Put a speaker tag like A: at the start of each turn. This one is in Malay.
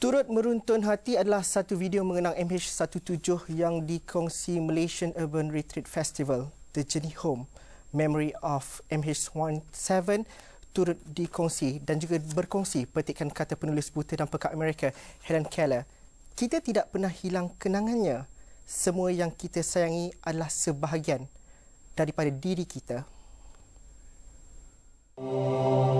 A: Turut meruntun hati adalah satu video mengenang MH17 yang dikongsi Malaysian Urban Retreat Festival, The Journey Home, Memory of MH17, turut dikongsi dan juga berkongsi petikan kata penulis buta dan pekak Amerika, Helen Keller. Kita tidak pernah hilang kenangannya. Semua yang kita sayangi adalah sebahagian daripada diri kita.